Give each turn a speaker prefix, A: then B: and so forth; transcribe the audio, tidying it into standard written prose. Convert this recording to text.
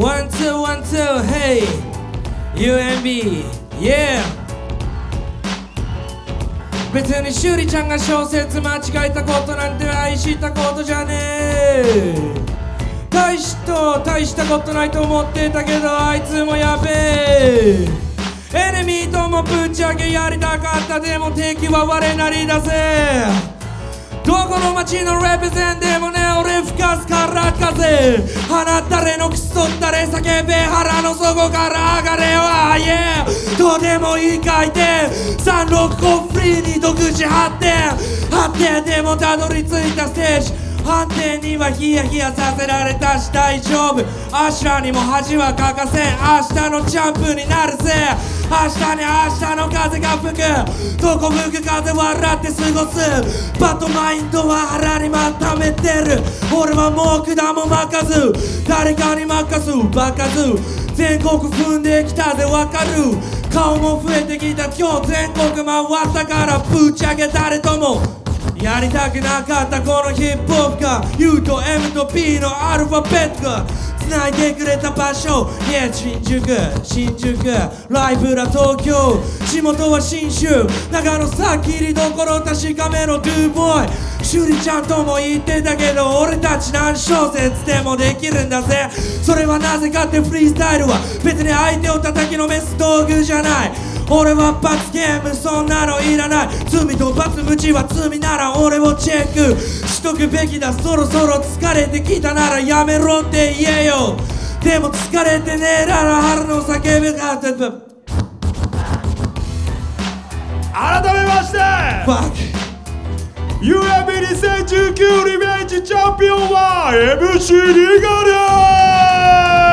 A: One, two, one, two, hey UMB, yeah 別にしゅりちゃんが小説間違えたことなんて愛したことじゃねえ大したことないと思ってたけどあいつもやべえエネミーともぶっちゃけやりたかったでも敵は我なりだぜどこの街のレプゼンでもね俺吹かすから風放ったれのクソったれ叫べ腹の底から上がれよyeah どうでもいい回転365フリーに独自発展でもたどり着いたステージ判定にはヒヤヒヤさせられたし大丈夫アシュラにも恥はかかせん明日のチャンプになるぜ明日に明日の風が吹くどこ吹く風笑って過ごすバッドマインドは腹にまためてる俺はもう管も巻かず誰かに任すバカず全国踏んできたでわかる顔も増えてきた今日全国回ったからぶっちゃけ誰ともやりたくなかったこのヒップホップが U と M と P のアルファベットが繋いでくれた場所 Yeah 新宿ライブラ東京地元は信州長野さきりどころ確かめろドゥボーイシュリちゃんとも言ってたけど俺たち何小節でもできるんだぜそれはなぜかってフリースタイルは別に相手を叩きのめす道具じゃない俺は罰ゲームそんなのいらない罪と罰無知は罪なら俺をチェックしとくべきだそろそろ疲れてきたならやめろって言えよでも疲れてねえなら腹の叫びがって
B: 改めまして UMB2019 リベンジチャンピオンは MC リガです